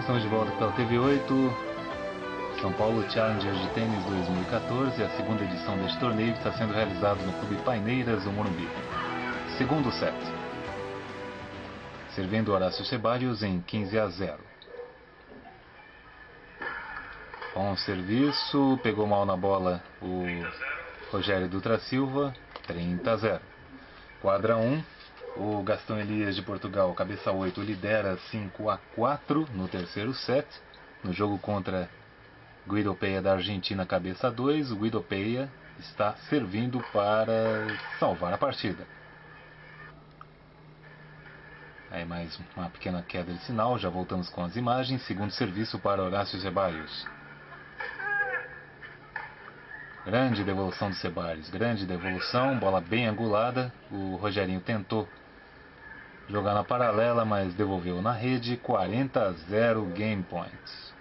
estamos de volta pela TV8. São Paulo Challenger de Tênis 2014, a segunda edição deste torneio que está sendo realizado no Clube Paineiras, do Morumbi. Segundo set. Servindo Horácio Ceballos em 15-0. Bom serviço, pegou mal na bola o Rogério Dutra Silva, 30-0. Quadra 1. O Gastão Elias de Portugal, cabeça 8, lidera 5-4 no terceiro set. No jogo contra Guido Peia da Argentina, cabeça 2, o Guido Peia está servindo para salvar a partida. Aí mais uma pequena queda de sinal, já voltamos com as imagens. Segundo serviço para Horácio Ceballos. Grande devolução do Ceballos, grande devolução, bola bem angulada. O Rogerinho tentou jogar na paralela, mas devolveu na rede. 40-0 game points.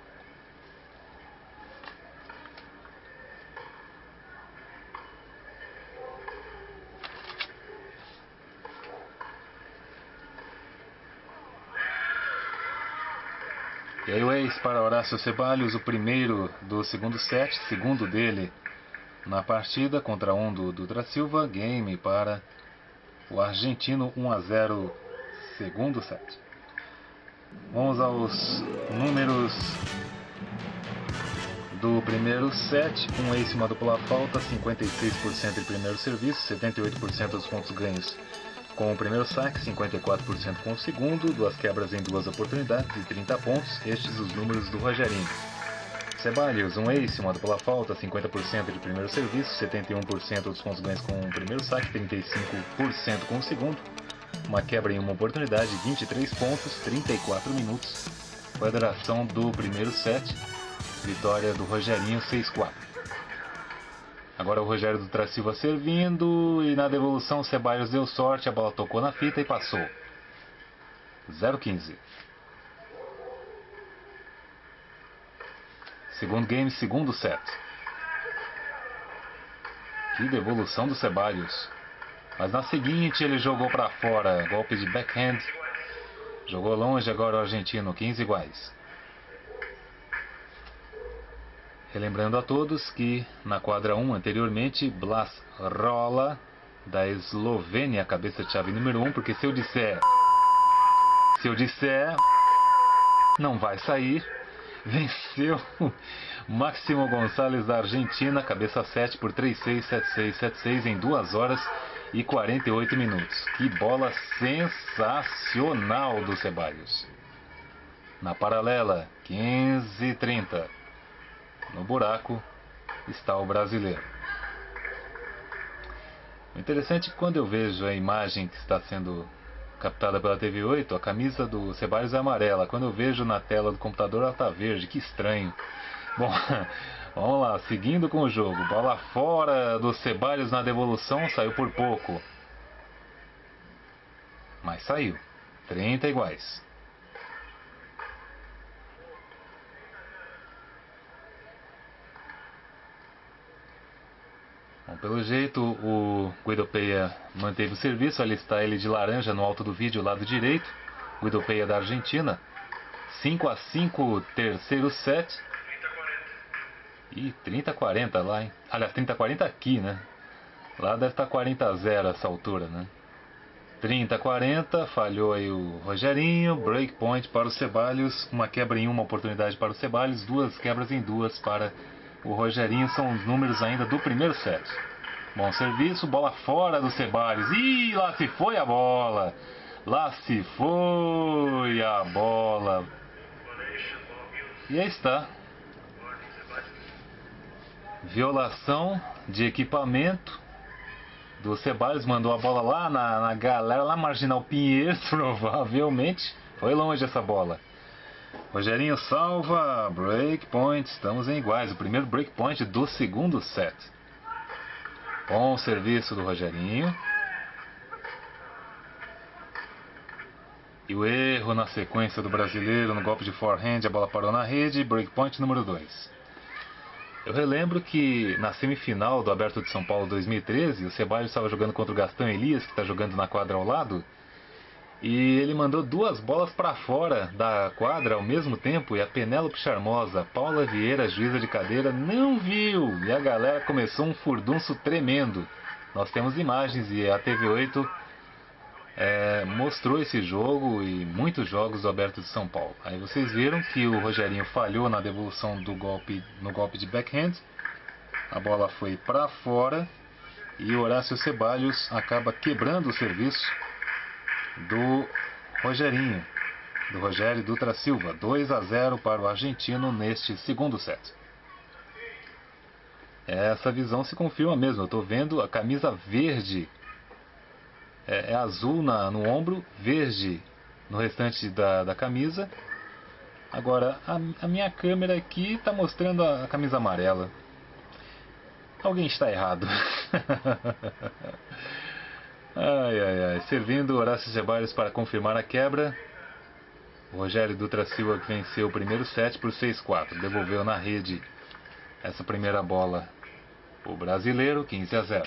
E aí o ace para Horácio Ceballos, o primeiro do segundo set, segundo dele na partida, contra um do Dutra Silva. Game para o argentino, 1-0, segundo set. Vamos aos números do primeiro set. Um ace, uma dupla falta, 56% em primeiro serviço, 78% dos pontos ganhos com o primeiro saque, 54% com o segundo, duas quebras em duas oportunidades e 30 pontos. Estes os números do Rogerinho. Ceballos, um ace, uma dupla falta, 50% de primeiro serviço, 71% dos pontos ganhos com o primeiro saque, 35% com o segundo, uma quebra em uma oportunidade, 23 pontos, 34 minutos. Foi a duração do primeiro set. Vitória do Rogerinho, 6-4. Agora o Rogério Dutra Silva servindo, e na devolução o Ceballos deu sorte, a bola tocou na fita e passou. 0-15. Segundo game, segundo set. Que devolução do Ceballos. Mas na seguinte ele jogou para fora, golpe de backhand. Jogou longe agora o argentino, 15 iguais. Relembrando a todos que na quadra 1 anteriormente, Blas Rola, da Eslovênia, cabeça de chave número 1, porque se eu disser, não vai sair, venceu Máximo Gonçalves da Argentina, cabeça 7 por 3-6, 7-6, 7-6 em 2 horas e 48 minutos. Que bola sensacional do Ceballos. Na paralela, 15-30. No buraco está o brasileiro. O interessante é que quando eu vejo a imagem que está sendo captada pela TV8, a camisa do Ceballos é amarela. Quando eu vejo na tela do computador, ela está verde. Que estranho. Bom, vamos lá, seguindo com o jogo. Bola fora do Ceballos na devolução, saiu por pouco. Mas saiu. 30 iguais. Bom, pelo jeito o Guido Peia manteve o serviço. Ali está ele de laranja no alto do vídeo, lado direito. Guido Peia da Argentina. 5-5 terceiro set. E 30-40 lá, hein? Aliás, 30-40 aqui, né? Lá deve estar 40-0 essa altura, né? 30-40, falhou aí o Rogerinho. Break point para o Ceballos. Uma quebra em uma oportunidade para o Ceballos. Duas quebras em duas para o Rogerinho. São os números ainda do primeiro set. Bom serviço, bola fora do Ceballos. Ih, lá se foi a bola. Lá se foi a bola. E aí está. Violação de equipamento do Ceballos. Mandou a bola lá na galera, lá Marginal Pinheiros, provavelmente. Foi longe essa bola. Rogerinho salva, break point, estamos em iguais. O primeiro break point do segundo set. Bom serviço do Rogerinho. E o erro na sequência do brasileiro no golpe de forehand, a bola parou na rede. Break point número 2. Eu relembro que na semifinal do Aberto de São Paulo 2013, o Ceballos estava jogando contra o Gastão Elias, que está jogando na quadra ao lado. E ele mandou duas bolas para fora da quadra ao mesmo tempo, e a Penélope Charmosa, Paula Vieira, juíza de cadeira, não viu. E a galera começou um furdunço tremendo. Nós temos imagens e a TV8 mostrou esse jogo e muitos jogos do Aberto de São Paulo. Aí vocês viram que o Rogerinho falhou na devolução do golpe, no golpe de backhand. A bola foi para fora e o Horácio Ceballos acaba quebrando o serviço do Rogerinho, do Rogério Dutra Silva. 2-0 para o argentino neste segundo set. Essa visão se confirma mesmo. Eu estou vendo a camisa verde, é azul no ombro, verde no restante da camisa. Agora a minha câmera aqui está mostrando a camisa amarela. Alguém está errado. Servindo Horácio Ceballos para confirmar a quebra. O Rogério Dutra Silva, que venceu o primeiro set por 6-4. Devolveu na rede essa primeira bola o brasileiro, 15-0.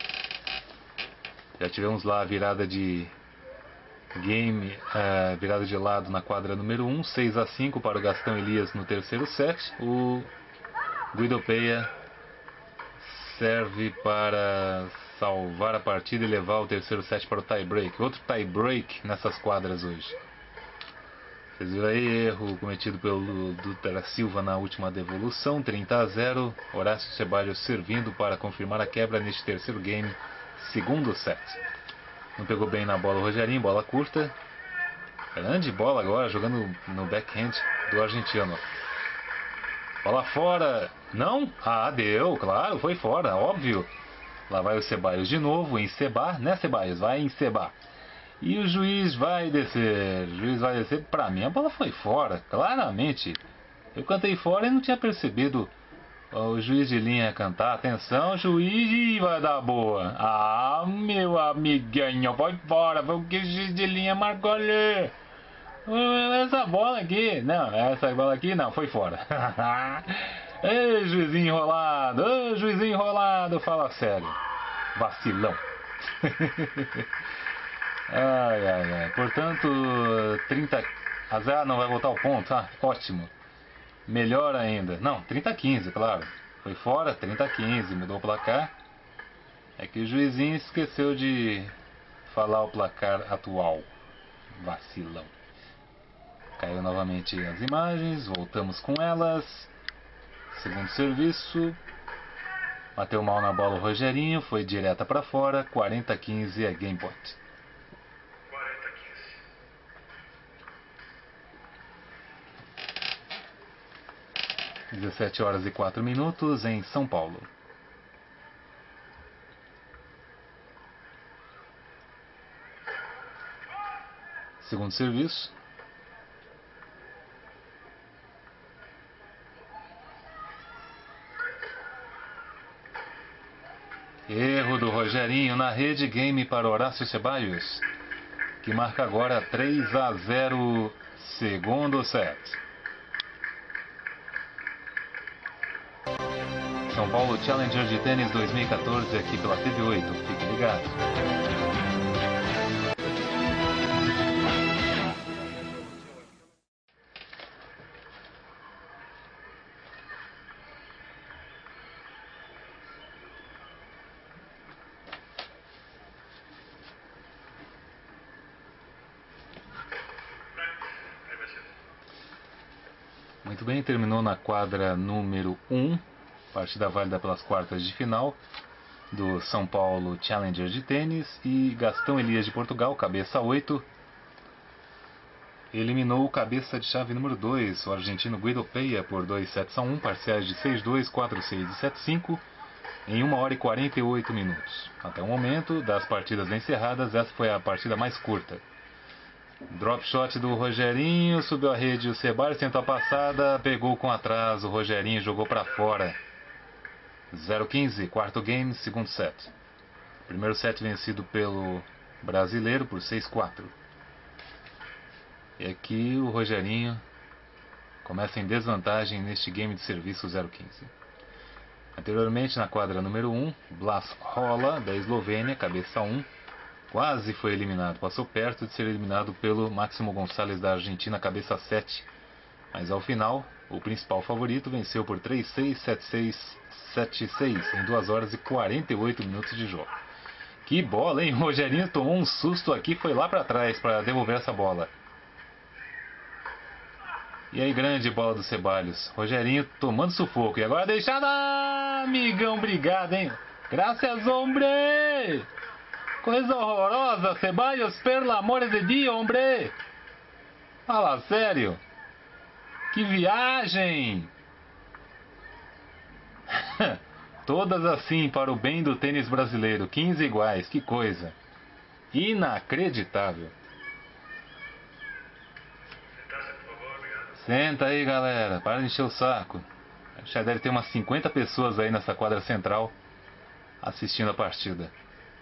Já tivemos lá a virada de game, virada de lado na quadra número 1. 6-5 para o Gastão Elias no terceiro set. O Guido Peia serve para salvar a partida e levar o terceiro set para o tie-break. Outro tie-break nessas quadras hoje. Vocês viram aí, erro cometido pelo Dutra Silva na última devolução. 30-0. Horácio Ceballos servindo para confirmar a quebra neste terceiro game, segundo set. Não pegou bem na bola o Rogerinho, bola curta. Grande bola agora, jogando no backhand do argentino. Bola fora. Não? Ah, deu, claro, foi fora, óbvio. Lá vai o Ceballos de novo, encebar, né, Ceballos? Vai encebar. E o juiz vai descer. O juiz vai descer. Pra mim a bola foi fora, claramente. Eu cantei fora e não tinha percebido o juiz de linha cantar. Atenção, juiz, vai dar boa. Ah, meu amiguinho, vai fora. Foi o que o juiz de linha marcou ali. Essa bola aqui. Não, essa bola aqui não, foi fora. Ei, juizinho enrolado. Ô, juizinho enrolado, fala sério. Vacilão. Portanto, 30-0, não vai voltar o ponto. Ah, ótimo. Melhor ainda. Não, 30-15, claro. Foi fora, 30-15, mudou o placar. É que o juizinho esqueceu de falar o placar atual. Vacilão. Caiu novamente as imagens, voltamos com elas. Segundo serviço. Bateu mal na bola o Rogerinho, foi direta para fora. 40-15 é game point. 17h04 em São Paulo. Segundo serviço. Erro do Rogerinho na rede, game para Horácio Ceballos, que marca agora 3-0, segundo set. São Paulo Challenger de Tênis 2014 aqui pela TV8. Fique ligado. Muito bem, terminou na quadra número 1. Partida válida pelas quartas de final do São Paulo Challenger de Tênis, e Gastão Elias de Portugal, cabeça 8, eliminou o cabeça de chave número 2, o argentino Guido Peia, por 2-1, parciais de 6-2, 4-6 e 7-5, em 1 hora e 48 minutos. Até o momento das partidas encerradas, essa foi a partida mais curta. Drop shot do Rogerinho, subiu a rede, o Ceballos tentou a passada, pegou com atraso, o Rogerinho jogou para fora. 0-15, quarto game, segundo set. Primeiro set vencido pelo brasileiro por 6-4. E aqui o Rogerinho começa em desvantagem neste game de serviço 0-15. Anteriormente na quadra número 1, Blas Rola, da Eslovênia, cabeça 1. Quase foi eliminado. Passou perto de ser eliminado pelo Máximo Gonçalves da Argentina, cabeça 7. Mas ao final, o principal favorito venceu por 3-6, 7-6, 7-6 em 2 horas e 48 minutos de jogo. Que bola, hein? O Rogerinho tomou um susto aqui, foi lá para trás para devolver essa bola. E aí, grande bola do Ceballos. Rogerinho tomando sufoco. E agora deixada, amigão, obrigado, hein? Graças, hombre! Coisa horrorosa, Ceballos, pelo amor de Deus, hombre! Fala sério! Que viagem! Todas assim para o bem do tênis brasileiro. 15 iguais, que coisa! Inacreditável! Senta aí, galera, para de encher o saco. Já deve ter umas 50 pessoas aí nessa quadra central assistindo a partida.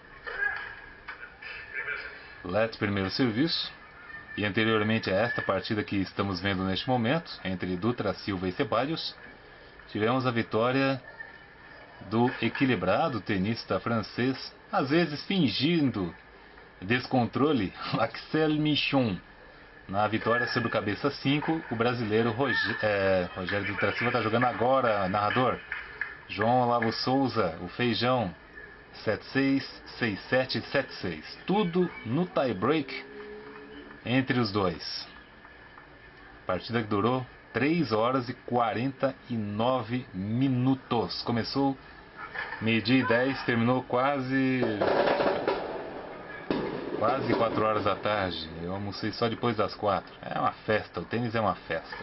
Let's primeiro serviço. E anteriormente a esta partida que estamos vendo neste momento, entre Dutra Silva e Ceballos, tivemos a vitória do equilibrado tenista francês, às vezes fingindo descontrole, Axel Michon. Na vitória sobre o cabeça 5, o brasileiro Rogério Dutra Silva está jogando agora, narrador. João Olavo Souza, o Feijão, 7-6, 6-7, 7-6. Tudo no tie-break entre os dois. Partida que durou 3 horas e 49 minutos. Começou meio-dia e 10, terminou quase 4 horas da tarde. Eu almocei só depois das 4. É uma festa, o tênis é uma festa.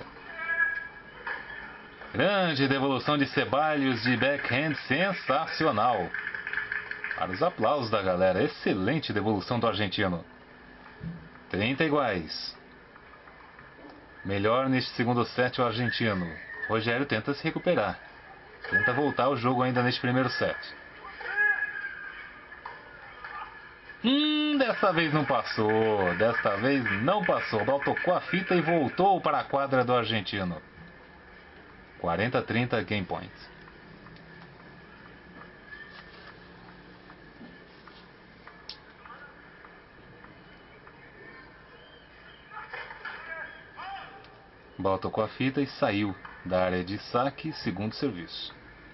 Grande devolução de Ceballos de backhand, sensacional. Para os aplausos da galera, excelente devolução do argentino. 30 iguais. Melhor neste segundo set o argentino. Rogério tenta se recuperar. Tenta voltar o jogo ainda neste primeiro set. Dessa vez não passou. Desta vez não passou. A bola tocou a fita e voltou para a quadra do argentino. 40-30 game point. A bola tocou a fita e saiu da área de saque, segundo serviço.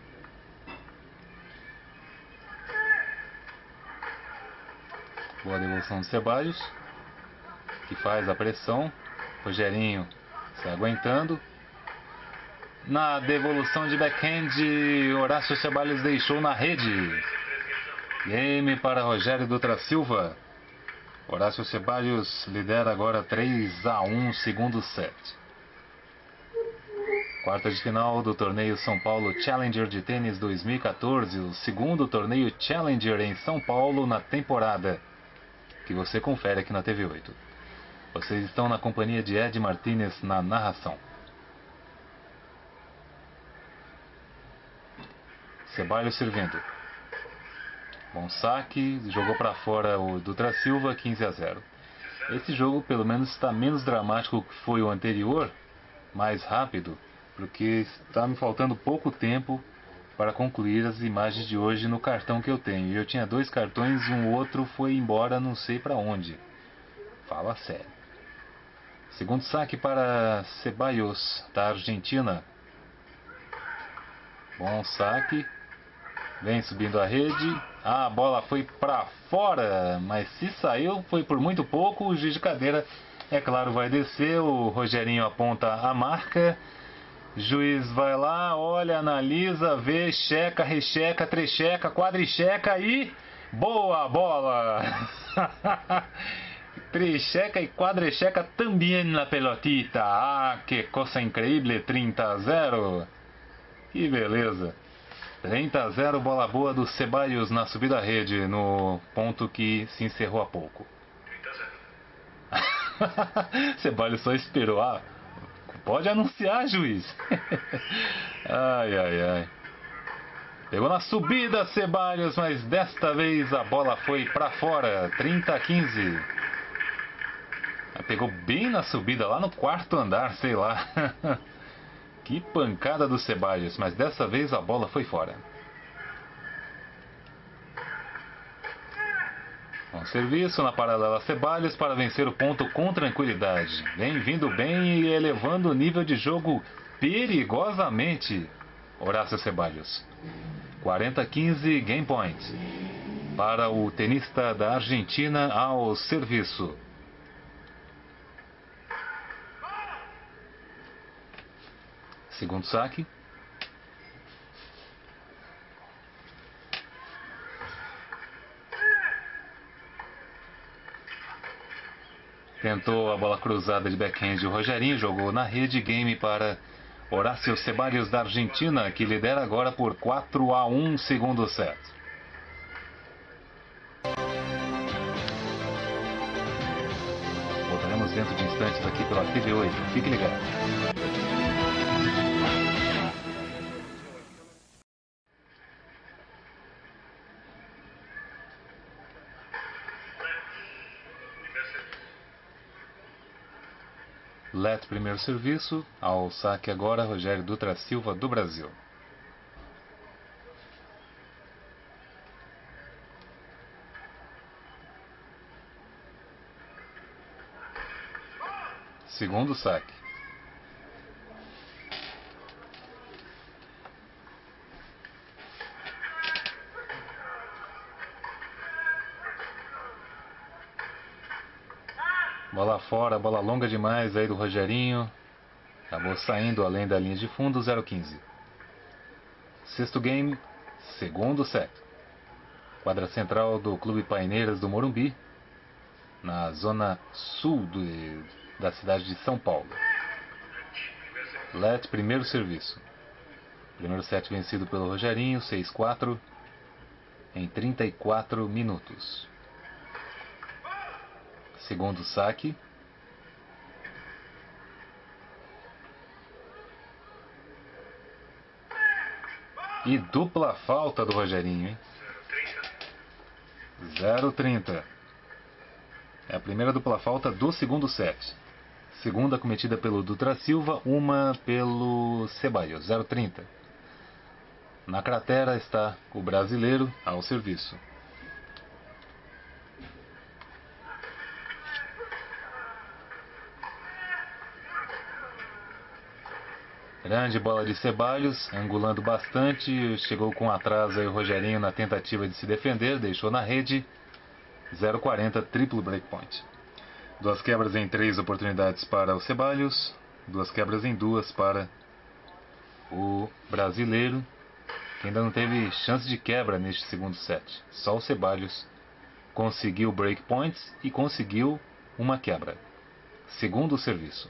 Boa devolução do Ceballos, que faz a pressão. Rogerinho se aguentando. Na devolução de backhand, Horácio Ceballos deixou na rede. Game para Rogério Dutra Silva. Horácio Ceballos lidera agora 3-1, segundo set. Quarta de final do torneio São Paulo Challenger de tênis 2014, o segundo torneio Challenger em São Paulo na temporada, que você confere aqui na TV 8. Vocês estão na companhia de Ed Martinez na narração. Ceballos servindo. Bom saque, jogou para fora o Dutra Silva, 15-0. Esse jogo pelo menos está menos dramático que foi o anterior, mais rápido, porque está me faltando pouco tempo para concluir as imagens de hoje no cartão que eu tenho. Eu tinha 2 cartões, um outro foi embora não sei para onde. Fala sério. Segundo saque para Ceballos, da Argentina. Bom saque. Vem subindo a rede. A bola foi para fora, mas se saiu foi por muito pouco. O juiz de cadeira, é claro, vai descer. O Rogerinho aponta a marca. Juiz vai lá, olha, analisa, vê, checa, recheca, trecheca, quadricheca e... Boa bola! Tricheca e quadricheca também na pelotita. Ah, que coisa incrível, 30-0. Que beleza. 30-0, bola boa do Ceballos na subida à rede, no ponto que se encerrou há pouco. Ceballos só esperou. Ah, pode anunciar, juiz. Ai, ai, ai. Pegou na subida Ceballos, mas desta vez a bola foi para fora. 30-15. Pegou bem na subida, lá no 4º andar, sei lá. Que pancada do Ceballos, mas dessa vez a bola foi fora. Bom serviço na paralela Ceballos para vencer o ponto com tranquilidade. Vem vindo bem e elevando o nível de jogo perigosamente. Horácio Ceballos. 40-15, game point. Para o tenista da Argentina ao serviço. Segundo saque. Tentou a bola cruzada de backhand. O Rogerinho jogou na rede. Game para Horácio Ceballos da Argentina, que lidera agora por 4-1 segundo set. Voltaremos dentro de instantes aqui pela TV8. Fique ligado. Let primeiro serviço, ao saque agora Rogério Dutra Silva do Brasil. Segundo saque. Bola fora, bola longa demais aí do Rogerinho. Acabou saindo além da linha de fundo, 0-15. Sexto game, segundo set. Quadra central do Clube Paineiras do Morumbi, na zona sul da cidade de São Paulo. Let primeiro serviço. Primeiro set vencido pelo Rogerinho, 6-4, em 34 minutos. Segundo saque. E dupla falta do Rogerinho, hein? 0-30. É a primeira dupla falta do segundo set. Segunda cometida pelo Dutra Silva, uma pelo Ceballos, 0-30. Na cratera está o brasileiro ao serviço. Grande bola de Ceballos, angulando bastante, chegou com atraso aí o Rogerinho na tentativa de se defender, deixou na rede, 0-40, triplo breakpoint. Duas quebras em 3 oportunidades para o Ceballos, duas quebras em 2 para o brasileiro, que ainda não teve chance de quebra neste segundo set. Só o Ceballos conseguiu breakpoints e conseguiu uma quebra. Segundo serviço.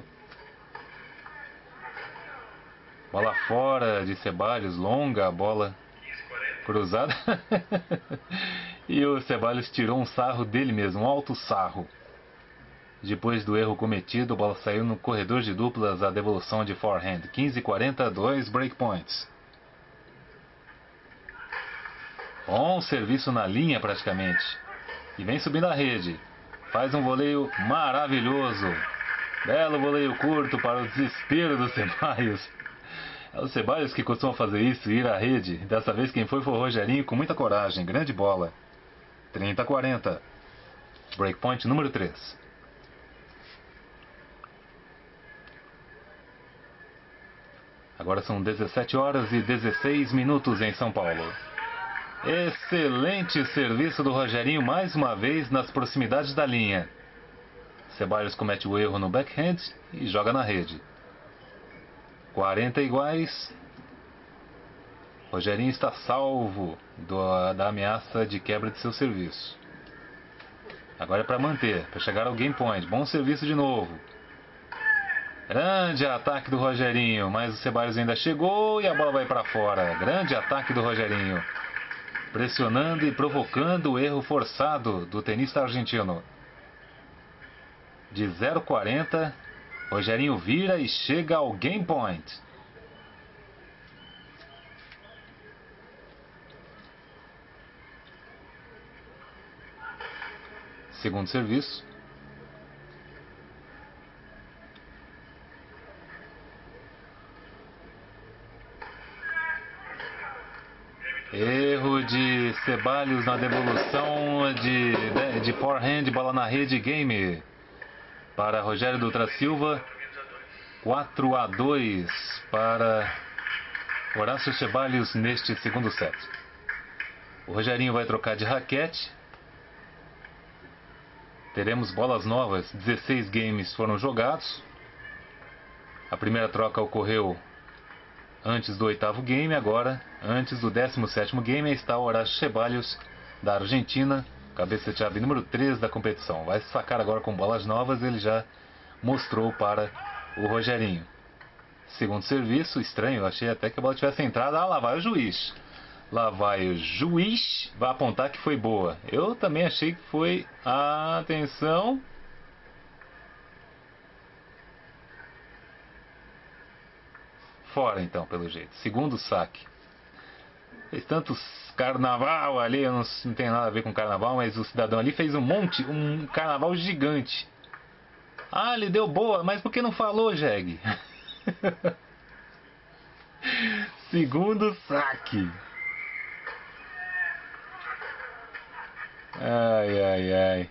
Bola fora de Ceballos, longa a bola cruzada. E o Ceballos tirou um sarro dele mesmo, um alto sarro. Depois do erro cometido, a bola saiu no corredor de duplas, a devolução de forehand. 15-40, 2 breakpoints. Bom serviço na linha praticamente. E vem subindo a rede. Faz um voleio maravilhoso. Belo voleio curto para o desespero do Ceballos. É o Ceballos que costuma fazer isso, ir à rede. Dessa vez quem foi o Rogerinho com muita coragem. Grande bola. 30-40. Breakpoint número 3. Agora são 17 horas e 16 minutos em São Paulo. Excelente serviço do Rogerinho mais uma vez nas proximidades da linha. Ceballos comete o erro no backhand e joga na rede. 40 iguais. Rogerinho está salvo da ameaça de quebra de seu serviço. Agora é para manter, para chegar ao game point. Bom serviço de novo. Grande ataque do Rogerinho, mas o Ceballos ainda chegou e a bola vai para fora. Grande ataque do Rogerinho, pressionando e provocando o erro forçado do tenista argentino. De 0-40, Rogerinho vira e chega ao game point. Segundo serviço. Erro de Ceballos na devolução de forehand, bola na rede, game. Para Rogério Dutra Silva, 4-2 para Horácio Ceballos neste segundo set. O Rogerinho vai trocar de raquete. Teremos bolas novas, 16 games foram jogados. A primeira troca ocorreu antes do 8º game, agora, antes do 17º game, está o Horácio Ceballos, da Argentina, cabeça de chave número 3 da competição. Vai sacar agora com bolas novas, ele já mostrou para o Rogerinho. Segundo serviço, estranho, eu achei até que a bola tivesse entrado. Ah, lá vai o juiz. Lá vai o juiz, vai apontar que foi boa. Eu também achei que foi. Atenção. Fora então, pelo jeito. Segundo saque. Fez tanto carnaval ali, eu não tenho nada a ver com carnaval, mas o cidadão ali fez um carnaval gigante. Ah, ele deu boa, mas por que não falou, Jeg? Segundo saque. Ai, ai, ai.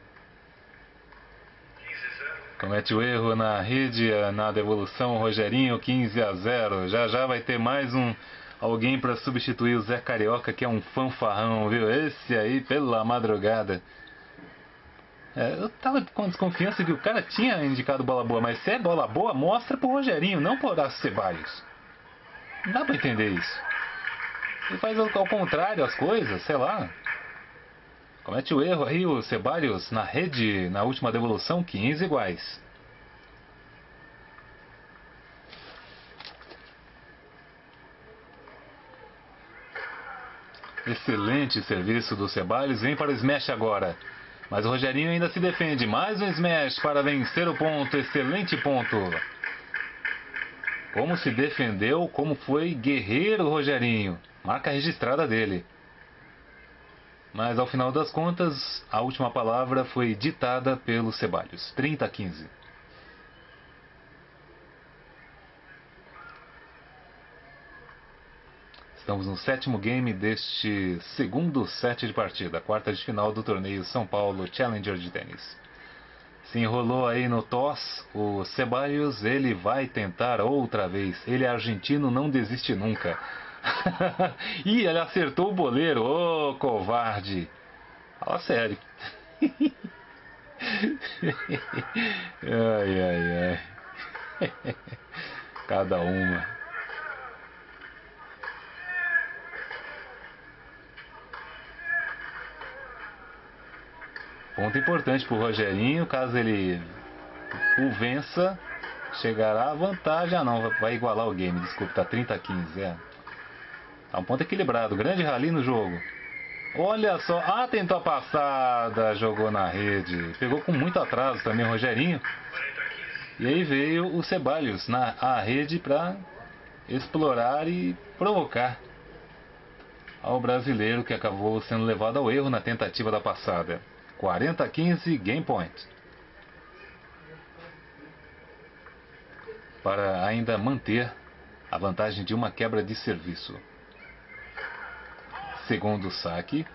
Comete o erro na rede, na devolução, Rogerinho, 15-0. Já vai ter mais alguém para substituir o Zé Carioca, que é um fanfarrão, viu? Esse aí, pela madrugada. Eu tava com desconfiança que o cara tinha indicado bola boa, mas se é bola boa, mostra pro Rogerinho, não pro Horácio Ceballos. Não dá pra entender isso. Ele faz ao contrário as coisas, sei lá. Comete o erro aí o Ceballos na rede, na última devolução, 15 iguais. Excelente serviço do Ceballos, vem para o smash agora. Mas o Rogerinho ainda se defende, mais um smash para vencer o ponto, excelente ponto. Como se defendeu, como foi guerreiro o Rogerinho, marca registrada dele. Mas ao final das contas, a última palavra foi ditada pelo Ceballos. 30-15. Estamos no 7º game deste segundo set de partida, quarta de final do torneio São Paulo Challenger de tênis. Se enrolou aí no toss, o Ceballos, ele vai tentar outra vez. Ele é argentino, não desiste nunca. Ih, ele acertou o boleiro. Ô, covarde. Fala sério. Ai, ai, ai. Cada uma. Ponto importante pro Rogerinho. Caso ele o vença, chegará à vantagem. Ah, não, vai igualar o game. Desculpa, tá 30-15. É. Tá um ponto equilibrado. Grande rally no jogo. Olha só. Ah, tentou a passada. Jogou na rede. Pegou com muito atraso também o Rogerinho. E aí veio o Ceballos na rede para explorar e provocar ao brasileiro, que acabou sendo levado ao erro na tentativa da passada. 40-15, game point. Para ainda manter a vantagem de uma quebra de serviço. Segundo saque.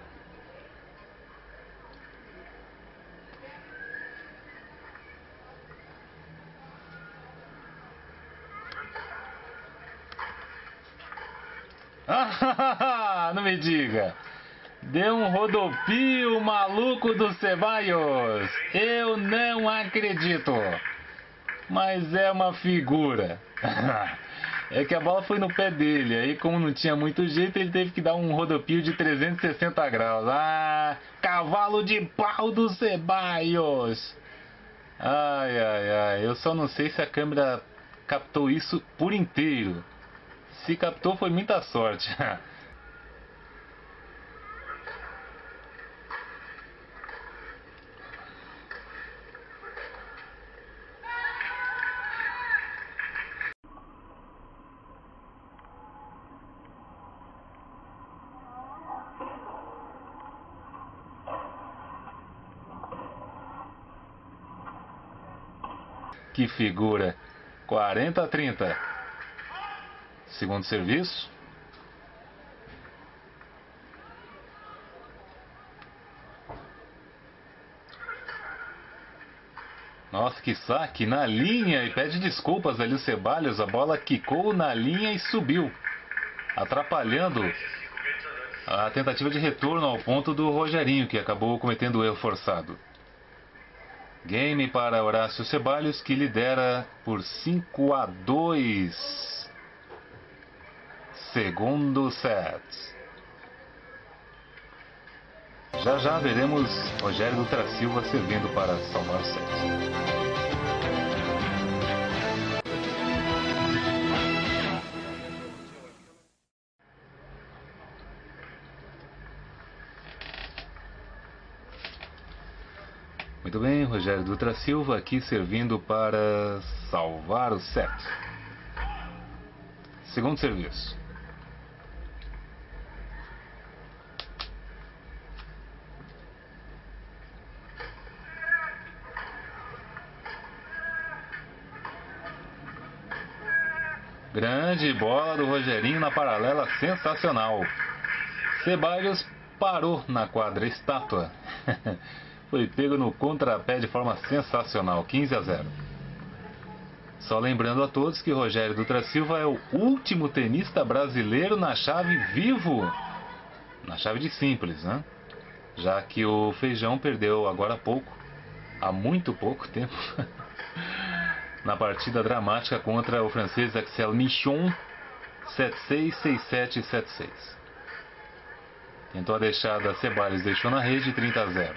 Não me diga. Deu um rodopio maluco do Ceballos. Eu não acredito. Mas é uma figura. É que a bola foi no pé dele. Aí, como não tinha muito jeito, ele teve que dar um rodopio de 360 graus. Ah, cavalo de pau do Ceballos. Ai, ai, ai. Eu só não sei se a câmera captou isso por inteiro. Se captou, foi muita sorte. Que figura. 40-30. Segundo serviço. Nossa, que saque na linha, e pede desculpas ali o Ceballos. A bola quicou na linha e subiu, atrapalhando a tentativa de retorno ao ponto do Rogerinho, que acabou cometendo o erro forçado. Game para Horácio Ceballos, que lidera por 5-2. Segundo set. Já já veremos Rogério Dutra Silva servindo para salvar o set. Muito bem, Rogério Dutra Silva aqui servindo para salvar o set. Segundo serviço. Grande bola do Rogerinho na paralela, sensacional. Ceballos parou na quadra estátua. Foi pego no contrapé de forma sensacional, 15-0. Só lembrando a todos que Rogério Dutra Silva é o último tenista brasileiro na chave vivo. Na chave de simples, né? Já que o Feijão perdeu agora há pouco, há muito pouco tempo, na partida dramática contra o francês Axel Michon, 7-6, 6-7 e 7-6. Tentou a deixada, Ceballos deixou na rede, 30-0.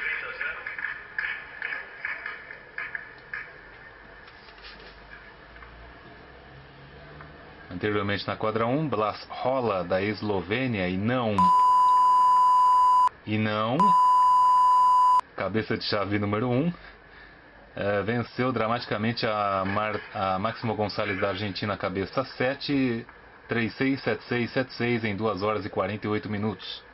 Anteriormente na quadra 1, Blas Rola da Eslovênia e não, cabeça de chave número 1. Venceu dramaticamente a Máximo Gonçalves da Argentina, cabeça 7, 3-6, 7-6, 7-6 em 2 horas e 48 minutos.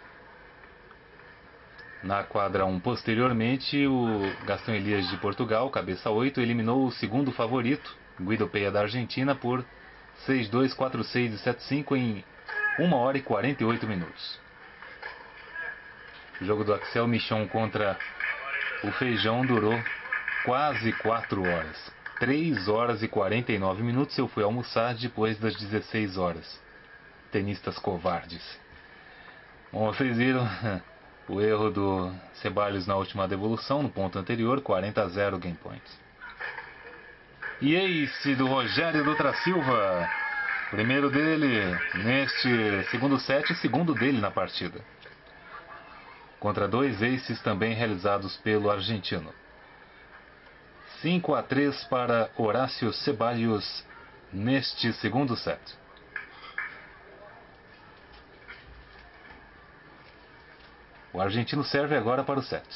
Na quadra 1 posteriormente, o Gastão Elias de Portugal, cabeça 8, eliminou o segundo favorito, Guido Pella da Argentina, por 6-2, 4-6 e 7-5 em 1 hora e 48 minutos. O jogo do Axel Michon contra o Feijão durou quase 4 horas. 3 horas e 49 minutos. Eu fui almoçar depois das 16 horas. Tenistas covardes. Bom, vocês viram o erro do Ceballos na última devolução, no ponto anterior, 40-0 game point. E ace do Rogério Dutra Silva. Primeiro dele neste segundo set e segundo dele na partida. Contra 2 aces também realizados pelo argentino. 5-3 para Horácio Ceballos neste segundo set. O argentino serve agora para o set.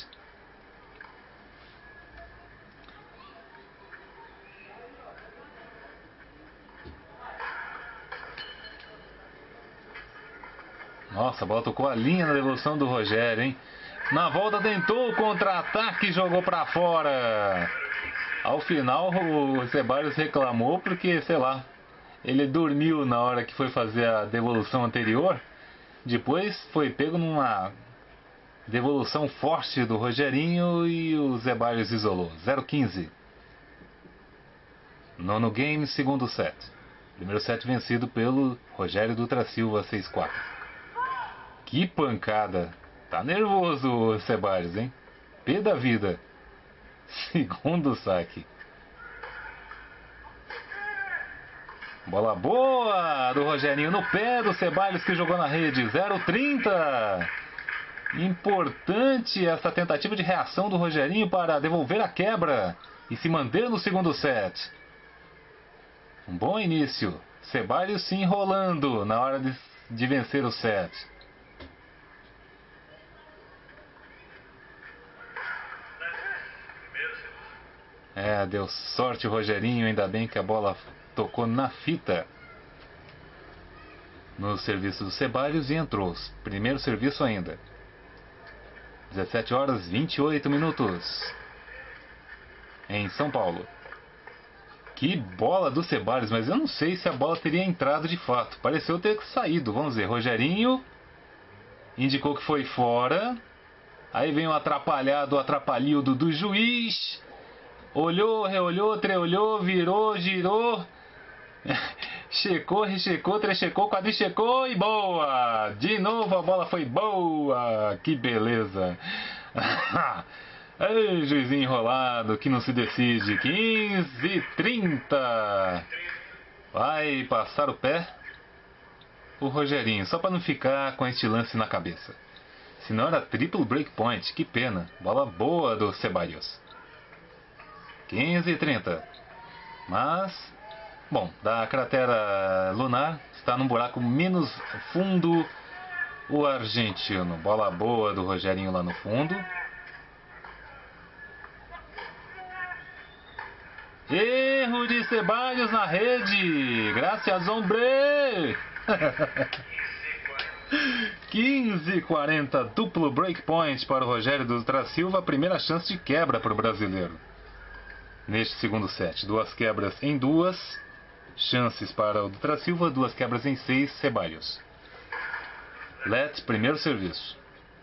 Nossa, a bola tocou a linha na devolução do Rogério, hein? Na volta tentou o contra-ataque e jogou para fora. Ao final o Ceballos reclamou porque, sei lá, ele dormiu na hora que foi fazer a devolução anterior. Depois foi pego numa devolução forte do Rogerinho e o Ceballos isolou. 0-15. Nono game, segundo set. Primeiro set vencido pelo Rogério Dutra Silva, 6-4. Que pancada. Tá nervoso o Ceballos, hein? Pé da vida. Segundo saque. Bola boa do Rogerinho no pé do Ceballos, que jogou na rede. 0-30. Importante essa tentativa de reação do Rogerinho para devolver a quebra e se manter no segundo set. Um bom início. Ceballos se enrolando na hora de vencer o set. Deu sorte o Rogerinho, ainda bem que a bola tocou na fita no serviço do Ceballos e entrou. Primeiro serviço ainda. 17 horas 28 minutos em São Paulo. Que bola do Ceballos, mas eu não sei se a bola teria entrado de fato. Pareceu ter saído, vamos ver. Rogerinho indicou que foi fora. Aí vem o atrapalhado, o atrapalhildo do juiz. Olhou, reolhou, treolhou, virou, girou. Checou, rechecou, trechecou, quadrichecou e boa! De novo a bola foi boa! Que beleza! Ei, juizinho enrolado que não se decide. 15-30. Vai passar o pé o Rogerinho, só para não ficar com este lance na cabeça. Senão era triple breakpoint, que pena. Bola boa do Ceballos. 15-30. Mas, bom, da cratera lunar está num buraco menos fundo o argentino. Bola boa do Rogerinho lá no fundo. Erro de Ceballos na rede. Graças, hombre. 15-40, duplo breakpoint para o Rogério Dutra Silva. Primeira chance de quebra para o brasileiro neste segundo set. 2 quebras em 2 chances para o Dutra Silva, 2 quebras em 6, Ceballos. Let, primeiro serviço.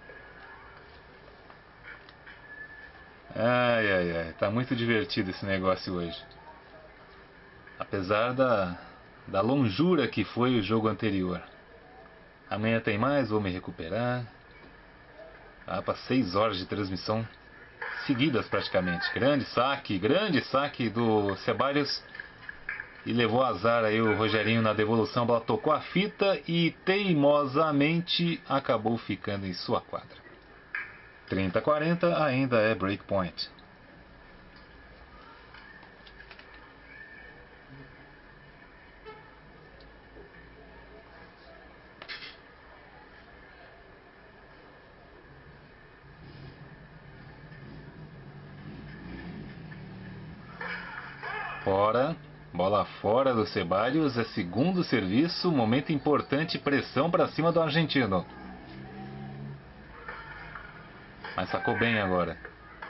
Ai, ai, ai, tá muito divertido esse negócio hoje. Apesar da longura que foi o jogo anterior. Amanhã tem mais, vou me recuperar. Para 6 horas de transmissão seguidas praticamente. Grande saque do Ceballos. E levou azar aí o Rogerinho na devolução. A bola tocou a fita e teimosamente acabou ficando em sua quadra. 30-40 ainda é breakpoint. Fora, bola fora do Ceballos, é segundo serviço, momento importante, pressão para cima do argentino. Mas sacou bem agora.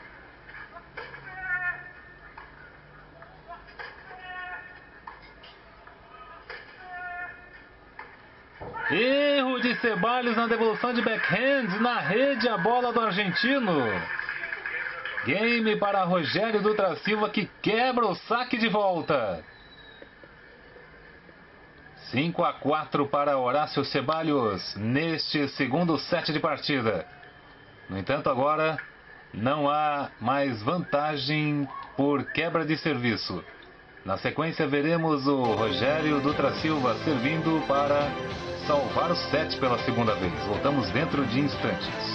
Erro de Ceballos na devolução de backhand, na rede a bola do argentino. Game para Rogério Dutra Silva, que quebra o saque de volta. 5-4 para Horácio Ceballos neste segundo set de partida. No entanto, agora não há mais vantagem por quebra de serviço. Na sequência veremos o Rogério Dutra Silva servindo para salvar o set pela segunda vez. Voltamos dentro de instantes.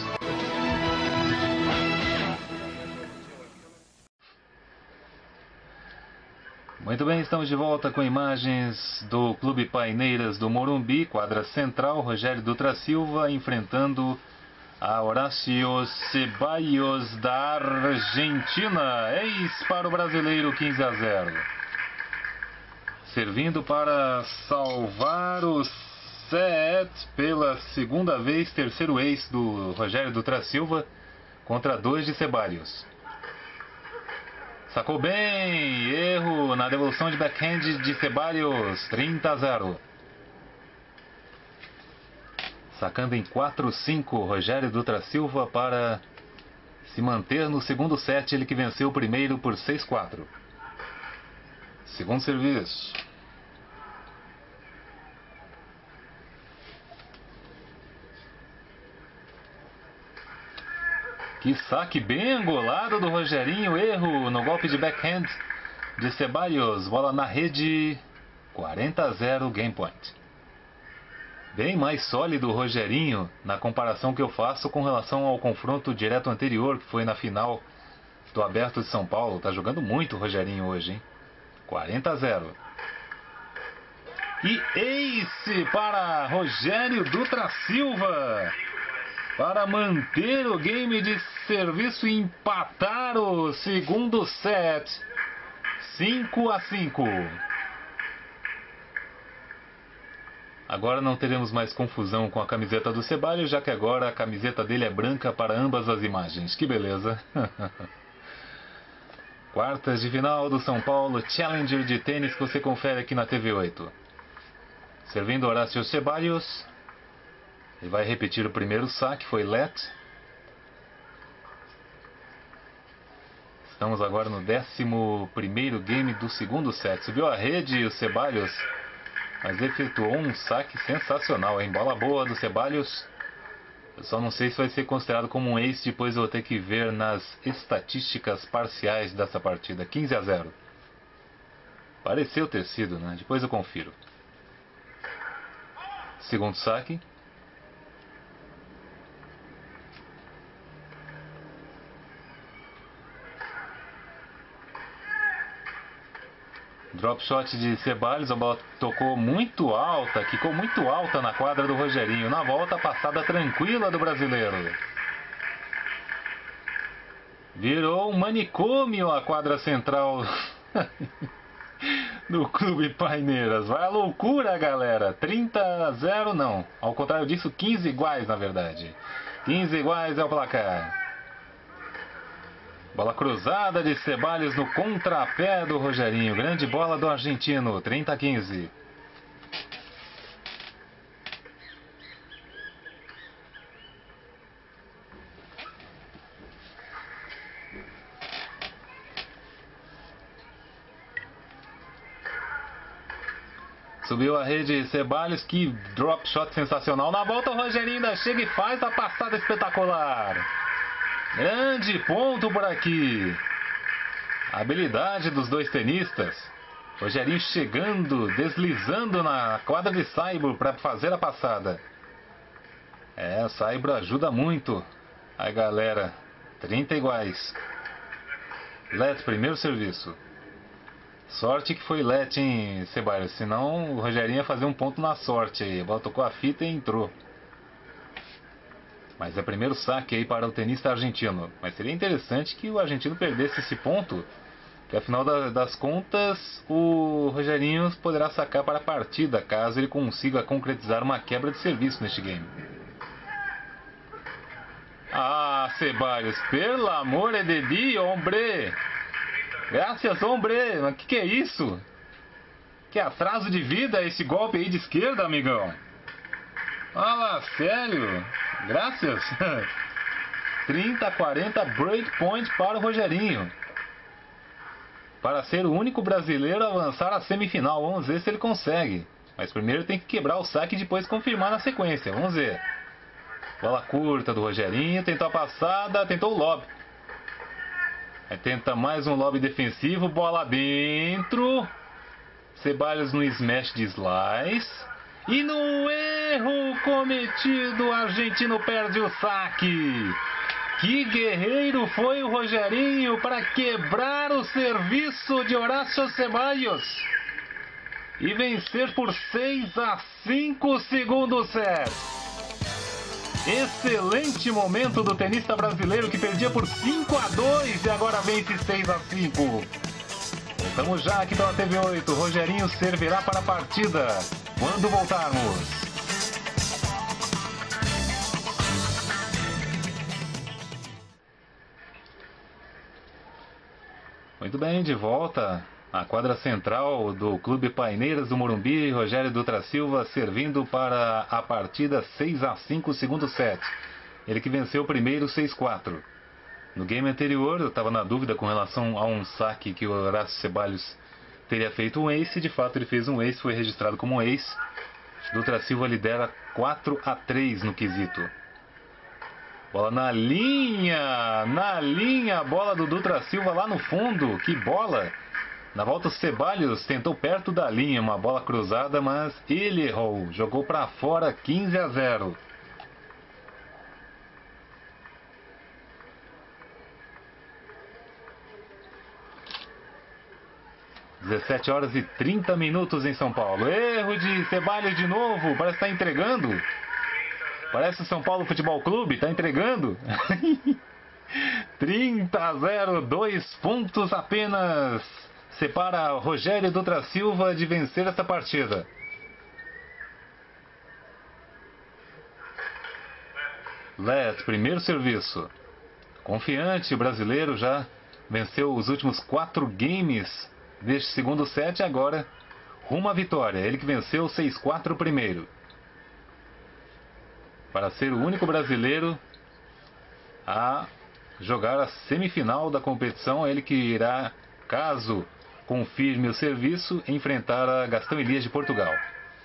Muito bem, estamos de volta com imagens do Clube Paineiras do Morumbi, quadra central. Rogério Dutra Silva enfrentando a Horácio Ceballos da Argentina. Eis para o brasileiro, 15-0. Servindo para salvar o set pela segunda vez, terceiro ace do Rogério Dutra Silva contra 2 de Ceballos. Sacou bem, erro na devolução de backhand de Ceballos, 30-0. Sacando em 4-5, Rogério Dutra Silva para se manter no segundo set, ele que venceu o primeiro por 6-4. Segundo serviço. Que saque bem angolado do Rogerinho. Erro no golpe de backhand de Ceballos. Bola na rede. 40-0 game point. Bem mais sólido o Rogerinho na comparação que eu faço com relação ao confronto direto anterior, que foi na final do Aberto de São Paulo. Tá jogando muito o Rogerinho hoje, hein? 40-0. E ace para Rogério Dutra Silva, para manter o game de serviço e empatar o segundo set. 5-5. Agora não teremos mais confusão com a camiseta do Ceballos, já que agora a camiseta dele é branca para ambas as imagens. Que beleza. Quartas de final do São Paulo Challenger de tênis que você confere aqui na TV 8. Servindo Horácio Ceballos. Ele vai repetir o primeiro saque, foi let. Estamos agora no 11º game do segundo set. Subiu a rede o Ceballos, mas efetuou um saque sensacional, hein? Bola boa do Ceballos. Eu só não sei se vai ser considerado como um ace, depois eu vou ter que ver nas estatísticas parciais dessa partida. 15-0. Pareceu ter sido, né? Depois eu confiro. Segundo saque. Drop shot de Ceballos, a bola tocou muito alta, ficou muito alta na quadra do Rogerinho. Na volta, passada tranquila do brasileiro. Virou um manicômio a quadra central do Clube Paineiras. Vai a loucura, galera. 30-0 não. Ao contrário disso, 15 iguais na verdade. 15 iguais é o placar. Bola cruzada de Ceballos no contrapé do Rogerinho. Grande bola do argentino. 30-15. Subiu a rede Ceballos, que drop shot sensacional. Na volta o Rogerinho ainda chega e faz a passada espetacular. Grande ponto por aqui. A habilidade dos dois tenistas. Rogerinho chegando, deslizando na quadra de saibro para fazer a passada. É, o saibro ajuda muito. Aí galera, 30 iguais. Let, primeiro serviço. Sorte que foi Let, hein, Ceballos? Senão o Rogerinho ia fazer um ponto na sorte aí. A bola tocou a fita e entrou. Mas é primeiro saque aí para o tenista argentino. Mas seria interessante que o argentino perdesse esse ponto, que afinal das contas o Rogerinho poderá sacar para a partida, caso ele consiga concretizar uma quebra de serviço neste game. Ah, Ceballos, pelo amor de Deus, hombre! Graças, hombre! Mas que é isso? Que atraso de vida esse golpe aí de esquerda, amigão? Fala, sério? Graças. 30-40 break point para o Rogerinho. Para ser o único brasileiro a avançar à semifinal. Vamos ver se ele consegue. Mas primeiro tem que quebrar o saque e depois confirmar na sequência. Vamos ver. Bola curta do Rogerinho. Tentou a passada. Tentou o lob. Aí tenta mais um lob defensivo. Bola dentro. Ceballos no smash de slice. E no erro cometido, o argentino perde o saque. Que guerreiro foi o Rogerinho para quebrar o serviço de Horácio Ceballos e vencer por 6-5 segundo set. Excelente momento do tenista brasileiro, que perdia por 5-2 e agora vence 6-5. Estamos já aqui pela TV8. Rogerinho servirá para a partida quando voltarmos. Muito bem, de volta à quadra central do Clube Paineiras do Morumbi. Rogério Dutra Silva servindo para a partida 6-5 segundo set. Ele que venceu o primeiro 6-4. No game anterior eu estava na dúvida com relação a um saque que o Horácio Ceballos teria feito um ace. De fato ele fez um ace, foi registrado como um ace. Dutra Silva lidera 4-3 no quesito. Bola na linha, a bola do Dutra Silva lá no fundo. Que bola! Na volta o Ceballos tentou perto da linha, uma bola cruzada, mas ele errou, jogou para fora. 15-0. (17h30) em São Paulo. Erro de Ceballos de novo. Parece que está entregando. Parece o São Paulo Futebol Clube. Está entregando. 30-0. 2 pontos apenas separa Rogério Dutra Silva de vencer essa partida. Let, primeiro serviço. Confiante, o brasileiro já venceu os últimos 4 games deste segundo set e agora rumo à vitória. Ele que venceu 6-4 primeiro. Para ser o único brasileiro a jogar a semifinal da competição. Ele que irá, caso confirme o serviço, enfrentar a Gastão Elias de Portugal.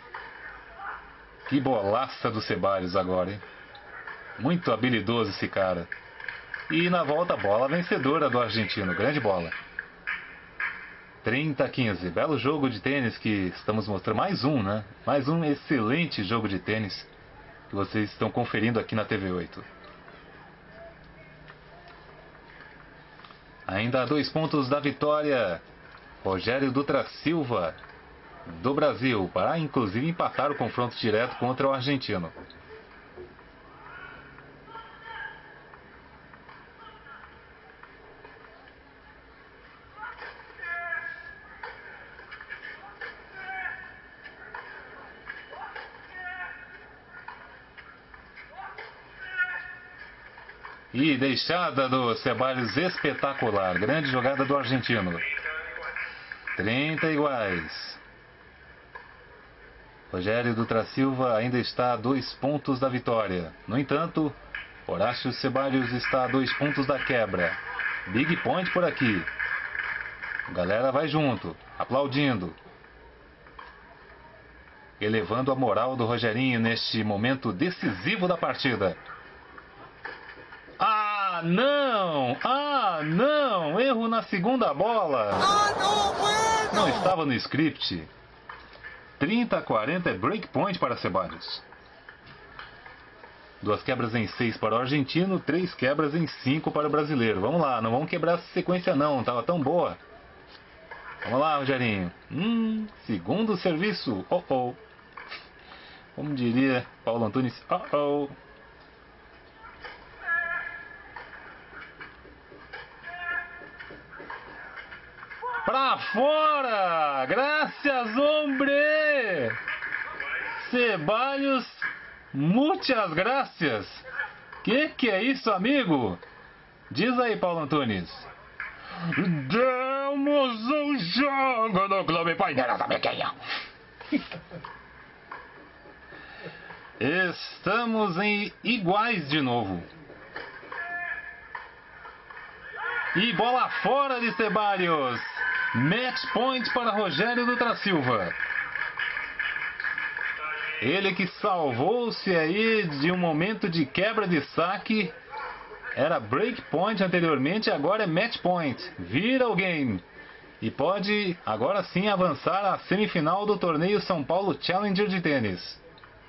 Que bolaça do Ceballos agora, hein? Muito habilidoso esse cara. E na volta, bola vencedora do argentino. Grande bola. 30-15. Belo jogo de tênis que estamos mostrando. Mais um, né? Mais um excelente jogo de tênis que vocês estão conferindo aqui na TV8. Ainda há 2 pontos da vitória. Rogério Dutra Silva, do Brasil, para inclusive empatar o confronto direto contra o argentino. E deixada do Ceballos espetacular. Grande jogada do argentino. 30 iguais. Rogério Dutra Silva ainda está a 2 pontos da vitória. No entanto, Horácio Ceballos está a 2 pontos da quebra. Big point por aqui. A galera vai junto, aplaudindo. Elevando a moral do Rogerinho neste momento decisivo da partida. Ah, não! Ah, não! Erro na segunda bola. Não estava no script. 30-40 é break point para Ceballos. 2 quebras em 6 para o argentino, 3 quebras em 5 para o brasileiro. Vamos lá, não vamos quebrar essa sequência não, tava tão boa. Vamos lá, Rogerinho. Segundo serviço. Oh. Como diria Paulo Antunes, oh. Pra fora! Gracias, hombre! Ceballos, muitas gracias! Que é isso, amigo? Diz aí, Paulo Antunes. Demos um jogo no Clube Paineiras da Mequinha. Estamos em iguais de novo. E bola fora de Ceballos. Match point para Rogério Dutra Silva. Ele que salvou-se aí de um momento de quebra de saque. Era break point anteriormente, agora é match point. Vira o game. E pode agora sim avançar à semifinal do torneio São Paulo Challenger de tênis.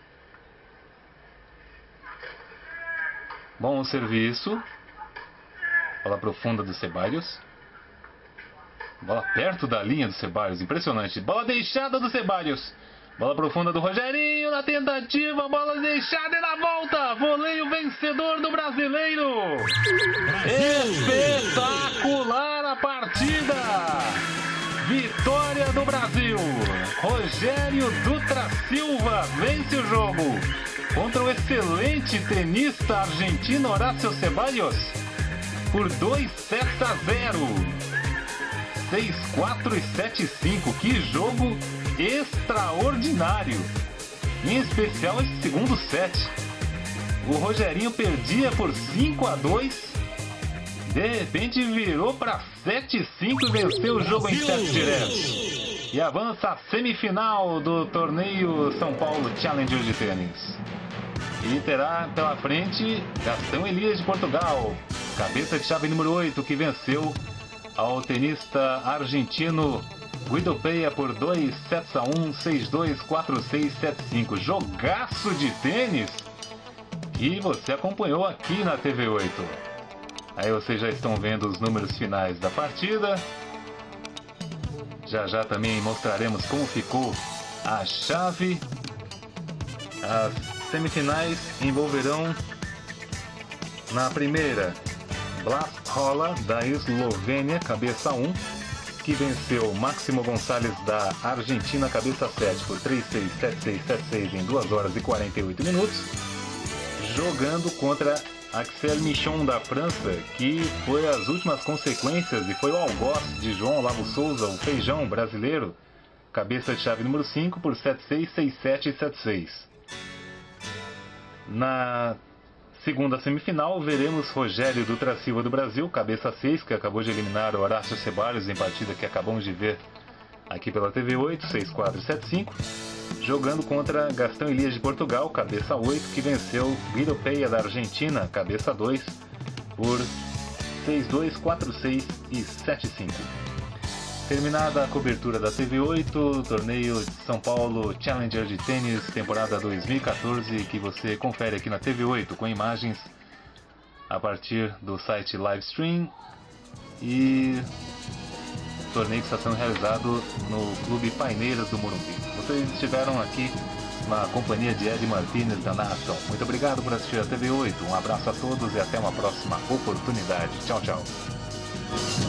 Bom serviço. Bola profunda do Ceballos. Bola perto da linha do Ceballos, impressionante. Bola deixada do Ceballos. Bola profunda do Rogerinho na tentativa, bola deixada e na volta. Voleio vencedor do brasileiro. Espetacular a partida. Vitória do Brasil. Rogério Dutra Silva vence o jogo contra o excelente tenista argentino Horácio Ceballos por 2-0. 6-4 e 7-5. Que jogo extraordinário. Em especial esse segundo set. O Rogerinho perdia por 5-2. De repente virou para 7-5 e venceu o jogo em 7 diretos. E avança à semifinal do torneio São Paulo Challenger de tênis. E terá pela frente Gastão Elias de Portugal. Cabeça de chave número 8, que venceu ao tenista argentino Guido Peia por 2-1, 6-2, 4-6, 7-5. Jogaço de tênis que você acompanhou aqui na TV8. Aí vocês já estão vendo os números finais da partida. Já também mostraremos como ficou a chave. As semifinais envolverão na primeira Blas Rola, da Eslovênia, cabeça 1, que venceu Máximo Gonçalves, da Argentina, cabeça 7, por 3-6, 7-6, 7-6 em 2 horas e 48 minutos, jogando contra Axel Michon, da França, que foi as últimas consequências e foi o algoz de João Olavo Souza, o feijão brasileiro, cabeça de chave número 5, por 7-6, 6-7 e 7-6. Na Segunda semifinal, veremos Rogério Dutra Silva do Brasil, cabeça 6, que acabou de eliminar o Horácio Ceballos em partida que acabamos de ver aqui pela TV 8, 6-4 e 7-5, jogando contra Gastão Elias de Portugal, cabeça 8, que venceu Guido Peia da Argentina, cabeça 2, por 6-2, 4-6 e 7-5. Terminada a cobertura da TV 8, torneio de São Paulo Challenger de tênis, temporada 2014, que você confere aqui na TV 8 com imagens a partir do site Livestream, e torneio que está sendo realizado no Clube Paineiras do Morumbi. Vocês estiveram aqui na companhia de Ed Martínez da narração. Muito obrigado por assistir a TV 8, um abraço a todos e até uma próxima oportunidade. Tchau, tchau.